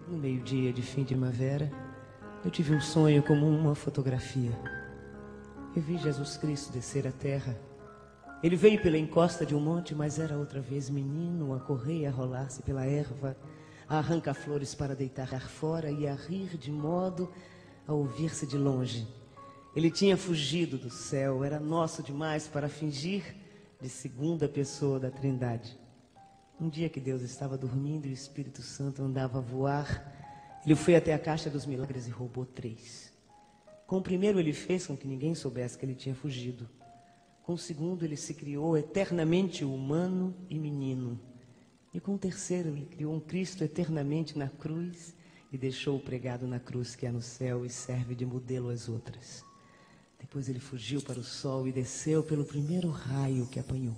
No meio-dia de fim de primavera, eu tive um sonho como uma fotografia. Eu vi Jesus Cristo descer à terra. Ele veio pela encosta de um monte, mas era outra vez menino, a correr e a rolar-se pela erva, a arrancar flores para deitar fora e a rir de modo a ouvir-se de longe. Ele tinha fugido do céu, era nosso demais para fingir de segunda pessoa da Trindade. Um dia que Deus estava dormindo e o Espírito Santo andava a voar, ele foi até a caixa dos milagres e roubou 3. Com o primeiro ele fez com que ninguém soubesse que ele tinha fugido. Com o segundo ele se criou eternamente humano e menino. E com o terceiro ele criou um Cristo eternamente na cruz e deixou-o pregado na cruz que é no céu e serve de modelo às outras. Depois ele fugiu para o sol e desceu pelo primeiro raio que apanhou.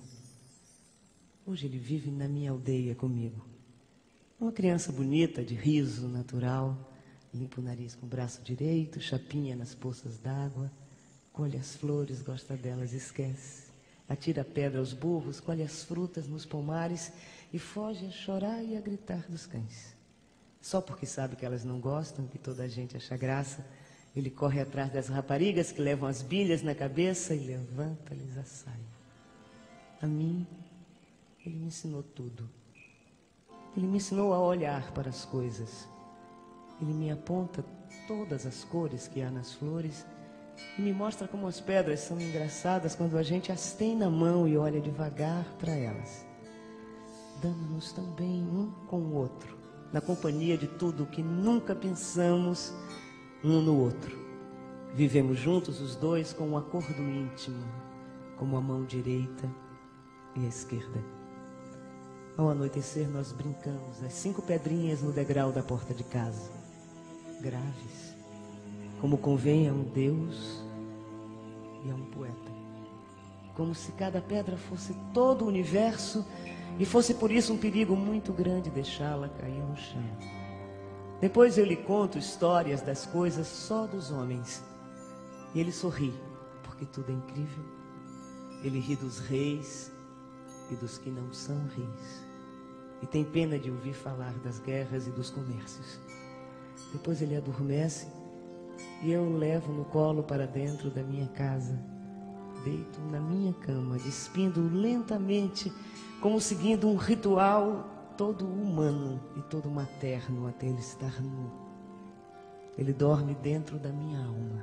Hoje ele vive na minha aldeia comigo. Uma criança bonita, de riso natural, limpa o nariz com o braço direito, chapinha nas poças d'água, colhe as flores, gosta delas, esquece. Atira pedra aos burros, colhe as frutas nos pomares e foge a chorar e a gritar dos cães. Só porque sabe que elas não gostam, que toda a gente acha graça, ele corre atrás das raparigas que levam as bilhas na cabeça e levanta-lhes a saia. A mim, ele me ensinou tudo. Ele me ensinou a olhar para as coisas. Ele me aponta todas as cores que há nas flores e me mostra como as pedras são engraçadas quando a gente as tem na mão e olha devagar para elas. Damos-nos tão bem um com o outro, na companhia de tudo que nunca pensamos um no outro. Vivemos juntos os dois com um acordo íntimo, como a mão direita e a esquerda. Ao anoitecer nós brincamos, as 5 pedrinhas no degrau da porta de casa, graves, como convém a um Deus e a um poeta. Como se cada pedra fosse todo o universo e fosse por isso um perigo muito grande deixá-la cair no chão. Depois eu lhe conto histórias das coisas só dos homens. E ele sorri, porque tudo é incrível. Ele ri dos reis e dos que não são reis. E tem pena de ouvir falar das guerras e dos comércios. Depois ele adormece e eu o levo no colo para dentro da minha casa. Deito na minha cama, despindo lentamente, como seguindo um ritual todo humano e todo materno até ele estar nu. Ele dorme dentro da minha alma.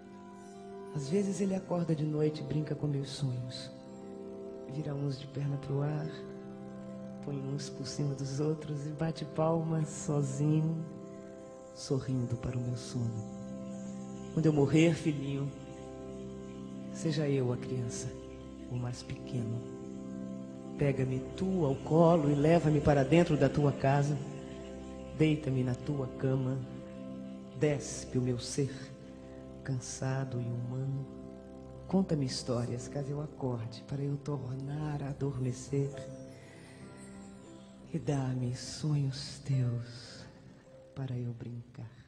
Às vezes ele acorda de noite e brinca com meus sonhos. Vira uns de perna para o ar, põe uns por cima dos outros e bate palmas sozinho, sorrindo para o meu sono. Quando eu morrer, filhinho, seja eu a criança, o mais pequeno. Pega-me tu ao colo e leva-me para dentro da tua casa. Deita-me na tua cama, despe o meu ser, cansado e humano. Conta-me histórias, caso eu acorde, para eu tornar a adormecer. E dá-me sonhos teus para eu brincar.